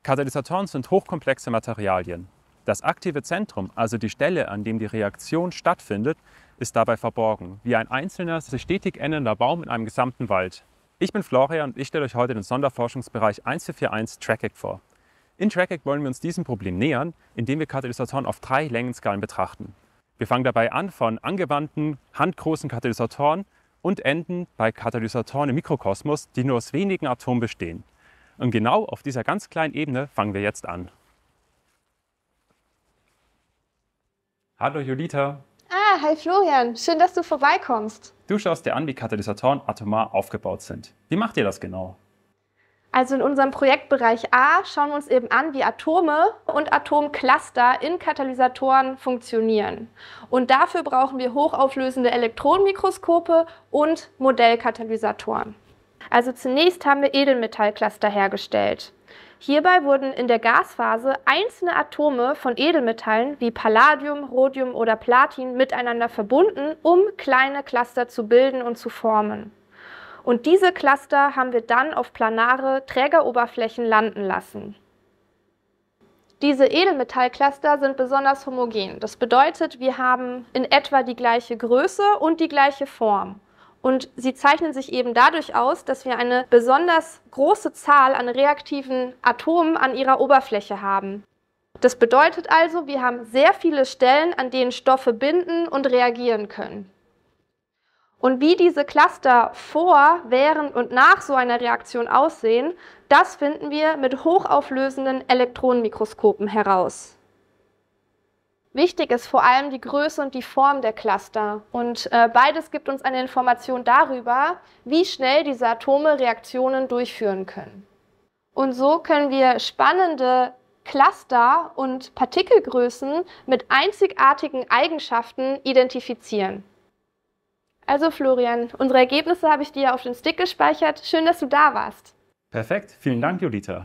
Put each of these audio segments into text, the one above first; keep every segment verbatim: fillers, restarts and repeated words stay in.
Katalysatoren sind hochkomplexe Materialien. Das aktive Zentrum, also die Stelle, an dem die Reaktion stattfindet, ist dabei verborgen, wie ein einzelner, sich stetig ändernder Baum in einem gesamten Wald. Ich bin Florian und ich stelle euch heute den Sonderforschungsbereich eins vier vier eins TRACK-E C vor. In TRACK-E C wollen wir uns diesem Problem nähern, indem wir Katalysatoren auf drei Längenskalen betrachten. Wir fangen dabei an von angewandten, handgroßen Katalysatoren und enden bei Katalysatoren im Mikrokosmos, die nur aus wenigen Atomen bestehen. Und genau auf dieser ganz kleinen Ebene fangen wir jetzt an. Hallo Julita. Ah, hi Florian, schön, dass du vorbeikommst. Du schaust dir an, wie Katalysatoren atomar aufgebaut sind. Wie macht ihr das genau? Also in unserem Projektbereich A schauen wir uns eben an, wie Atome und Atomcluster in Katalysatoren funktionieren. Und dafür brauchen wir hochauflösende Elektronenmikroskope und Modellkatalysatoren. Also zunächst haben wir Edelmetallcluster hergestellt. Hierbei wurden in der Gasphase einzelne Atome von Edelmetallen wie Palladium, Rhodium oder Platin miteinander verbunden, um kleine Cluster zu bilden und zu formen. Und diese Cluster haben wir dann auf planare Trägeroberflächen landen lassen. Diese Edelmetallcluster sind besonders homogen. Das bedeutet, wir haben in etwa die gleiche Größe und die gleiche Form. Und sie zeichnen sich eben dadurch aus, dass wir eine besonders große Zahl an reaktiven Atomen an ihrer Oberfläche haben. Das bedeutet also, wir haben sehr viele Stellen, an denen Stoffe binden und reagieren können. Und wie diese Cluster vor, während und nach so einer Reaktion aussehen, das finden wir mit hochauflösenden Elektronenmikroskopen heraus. Wichtig ist vor allem die Größe und die Form der Cluster. Und äh, beides gibt uns eine Information darüber, wie schnell diese Atome Reaktionen durchführen können. Und so können wir spannende Cluster und Partikelgrößen mit einzigartigen Eigenschaften identifizieren. Also Florian, unsere Ergebnisse habe ich dir auf den Stick gespeichert. Schön, dass du da warst. Perfekt, vielen Dank, Julita.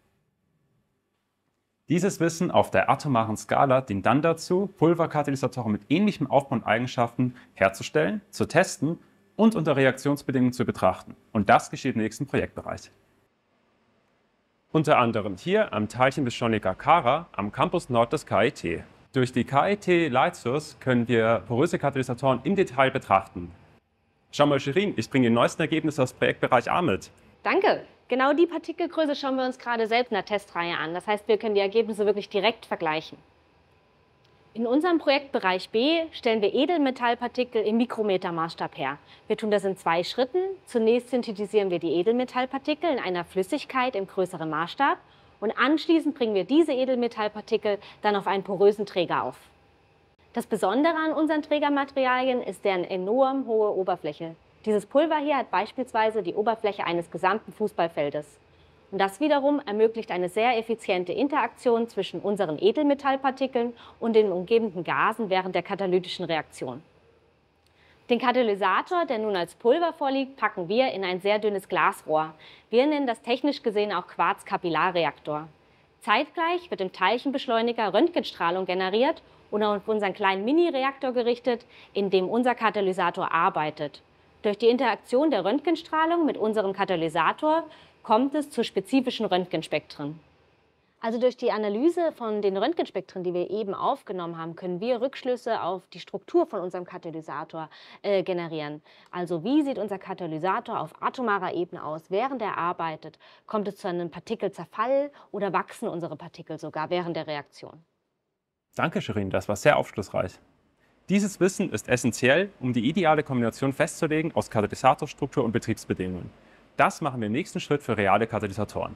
Dieses Wissen auf der atomaren Skala dient dann dazu, Pulverkatalysatoren mit ähnlichem Aufbau und Eigenschaften herzustellen, zu testen und unter Reaktionsbedingungen zu betrachten. Und das geschieht im nächsten Projektbereich. Unter anderem hier am Teilchenbeschleuniger Cara am Campus Nord des K I T. Durch die K I T Light Source können wir poröse Katalysatoren im Detail betrachten. Schau mal, Shirin, ich bringe die neuesten Ergebnisse aus Projektbereich A mit. Danke. Genau die Partikelgröße schauen wir uns gerade selbst in der Testreihe an. Das heißt, wir können die Ergebnisse wirklich direkt vergleichen. In unserem Projektbereich B stellen wir Edelmetallpartikel im Mikrometermaßstab her. Wir tun das in zwei Schritten. Zunächst synthetisieren wir die Edelmetallpartikel in einer Flüssigkeit im größeren Maßstab. Und anschließend bringen wir diese Edelmetallpartikel dann auf einen porösen Träger auf. Das Besondere an unseren Trägermaterialien ist deren enorm hohe Oberfläche. Dieses Pulver hier hat beispielsweise die Oberfläche eines gesamten Fußballfeldes. Und das wiederum ermöglicht eine sehr effiziente Interaktion zwischen unseren Edelmetallpartikeln und den umgebenden Gasen während der katalytischen Reaktion. Den Katalysator, der nun als Pulver vorliegt, packen wir in ein sehr dünnes Glasrohr. Wir nennen das technisch gesehen auch Quarz-Kapillarreaktor. Zeitgleich wird im Teilchenbeschleuniger Röntgenstrahlung generiert und auf unseren kleinen Mini-Reaktor gerichtet, in dem unser Katalysator arbeitet. Durch die Interaktion der Röntgenstrahlung mit unserem Katalysator kommt es zu spezifischen Röntgenspektren. Also durch die Analyse von den Röntgenspektren, die wir eben aufgenommen haben, können wir Rückschlüsse auf die Struktur von unserem Katalysator äh, generieren. Also wie sieht unser Katalysator auf atomarer Ebene aus, während er arbeitet? Kommt es zu einem Partikelzerfall oder wachsen unsere Partikel sogar während der Reaktion? Danke, Shirin, das war sehr aufschlussreich. Dieses Wissen ist essentiell, um die ideale Kombination festzulegen aus Katalysatorstruktur und Betriebsbedingungen. Das machen wir im nächsten Schritt für reale Katalysatoren.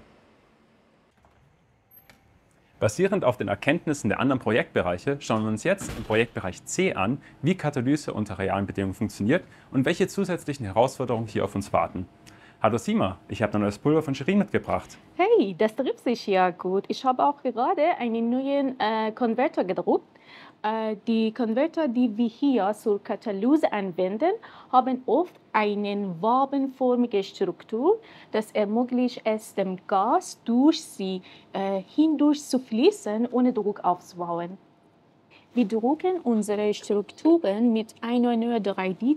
Basierend auf den Erkenntnissen der anderen Projektbereiche schauen wir uns jetzt im Projektbereich C an, wie Katalyse unter realen Bedingungen funktioniert und welche zusätzlichen Herausforderungen hier auf uns warten. Hallo Sima, ich habe ein neues Pulver von Shirin mitgebracht. Hey, das trifft sich ja gut. Ich habe auch gerade einen neuen äh, Konverter gedruckt. Äh, die Konverter, die wir hier zur Katalyse anwenden, haben oft eine wabenförmige Struktur. Das ermöglicht es dem Gas, durch sie äh, hindurch zu fließen, ohne Druck aufzubauen. Wir drucken unsere Strukturen mit einer neuen drei D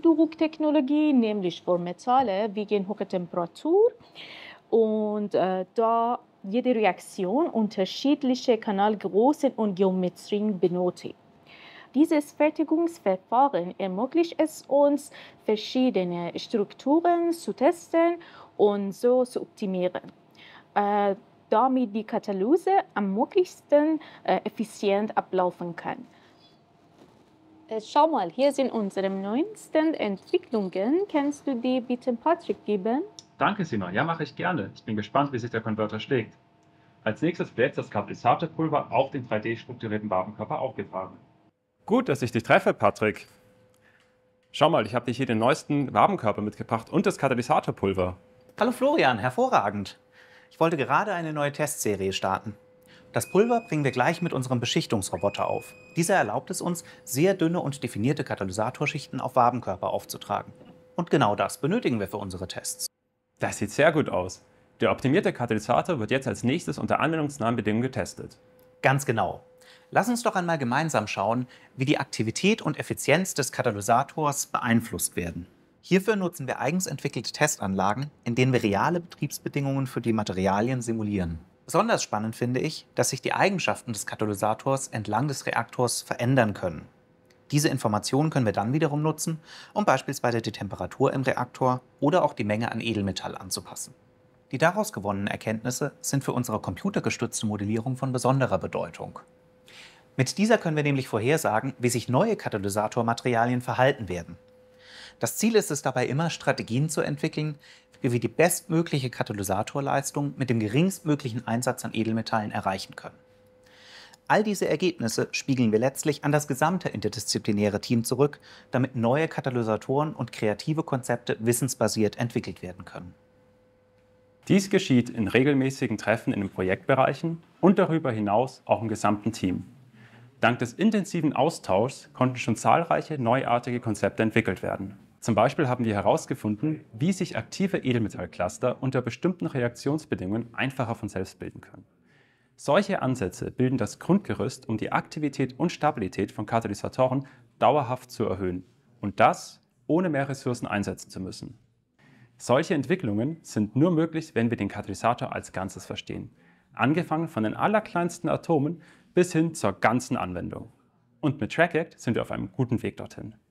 Drucktechnologie, nämlich für Metalle wegen hoher Temperatur. Und äh, da jede Reaktion unterschiedliche Kanalgrößen und Geometrien benötigt. Dieses Fertigungsverfahren ermöglicht es uns, verschiedene Strukturen zu testen und so zu optimieren, äh, damit die Katalyse am möglichsten äh, effizient ablaufen kann. Äh, schau mal, hier sind unsere neuesten Entwicklungen. Kannst du die bitte Patrick geben? Danke, Simon. Ja, mache ich gerne. Ich bin gespannt, wie sich der Konverter schlägt. Als nächstes wird jetzt das Katalysatorpulver auf den drei D-strukturierten Wabenkörper aufgetragen. Gut, dass ich dich treffe, Patrick. Schau mal, ich habe dir hier den neuesten Wabenkörper mitgebracht und das Katalysatorpulver. Hallo Florian, hervorragend. Ich wollte gerade eine neue Testserie starten. Das Pulver bringen wir gleich mit unserem Beschichtungsroboter auf. Dieser erlaubt es uns, sehr dünne und definierte Katalysatorschichten auf Wabenkörper aufzutragen. Und genau das benötigen wir für unsere Tests. Das sieht sehr gut aus. Der optimierte Katalysator wird jetzt als nächstes unter anwendungsnahen Bedingungen getestet. Ganz genau. Lass uns doch einmal gemeinsam schauen, wie die Aktivität und Effizienz des Katalysators beeinflusst werden. Hierfür nutzen wir eigens entwickelte Testanlagen, in denen wir reale Betriebsbedingungen für die Materialien simulieren. Besonders spannend finde ich, dass sich die Eigenschaften des Katalysators entlang des Reaktors verändern können. Diese Informationen können wir dann wiederum nutzen, um beispielsweise die Temperatur im Reaktor oder auch die Menge an Edelmetall anzupassen. Die daraus gewonnenen Erkenntnisse sind für unsere computergestützte Modellierung von besonderer Bedeutung. Mit dieser können wir nämlich vorhersagen, wie sich neue Katalysatormaterialien verhalten werden. Das Ziel ist es dabei immer, Strategien zu entwickeln, wie wir die bestmögliche Katalysatorleistung mit dem geringstmöglichen Einsatz an Edelmetallen erreichen können. All diese Ergebnisse spiegeln wir letztlich an das gesamte interdisziplinäre Team zurück, damit neue Katalysatoren und kreative Konzepte wissensbasiert entwickelt werden können. Dies geschieht in regelmäßigen Treffen in den Projektbereichen und darüber hinaus auch im gesamten Team. Dank des intensiven Austauschs konnten schon zahlreiche neuartige Konzepte entwickelt werden. Zum Beispiel haben wir herausgefunden, wie sich aktive Edelmetallcluster unter bestimmten Reaktionsbedingungen einfacher von selbst bilden können. Solche Ansätze bilden das Grundgerüst, um die Aktivität und Stabilität von Katalysatoren dauerhaft zu erhöhen. Und das, ohne mehr Ressourcen einsetzen zu müssen. Solche Entwicklungen sind nur möglich, wenn wir den Katalysator als Ganzes verstehen. Angefangen von den allerkleinsten Atomen bis hin zur ganzen Anwendung. Und mit TrackAct sind wir auf einem guten Weg dorthin.